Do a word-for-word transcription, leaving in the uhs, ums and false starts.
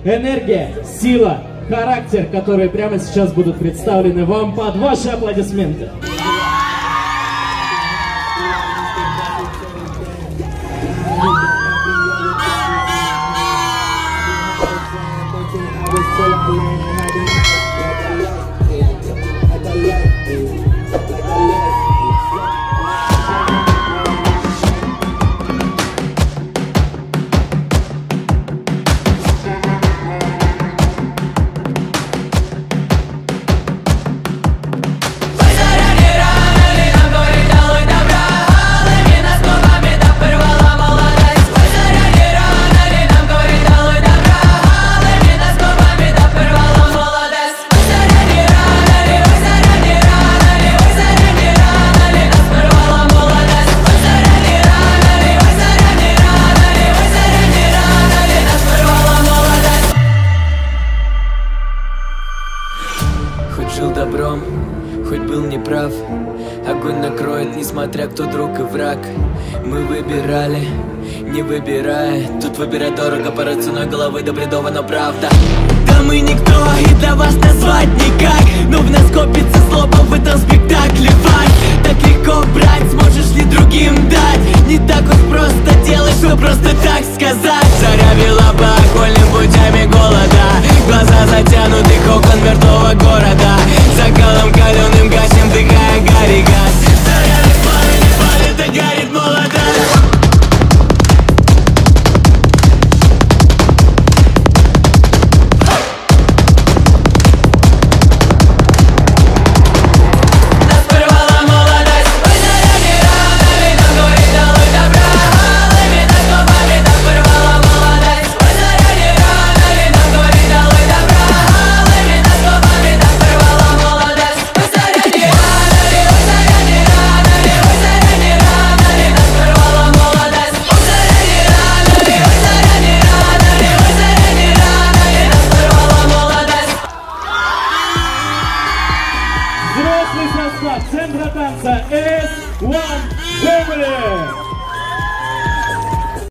энергия, сила, характер, которые прямо сейчас будут представлены вам под ваши аплодисменты. Добром, хоть был неправ, огонь накроет, несмотря кто друг и враг. Мы выбирали, не выбирая, тут выбирать дорого, порой ценой головы до бредова, но правда. Да мы никто, и до вас назвать никак, но в нас копится злоба в этом спектакле. Факт, так легко брать, сможешь ли другим дать? Не так уж просто делать, что просто так сказать. Заря вела по окольным путями голода, глаза затянуты окон мертвого города. Закалом каленым гасим, вдыхая гарри газ. Заряды пламени палит, и горит молода. Взрослый состав центра танца эс один Family.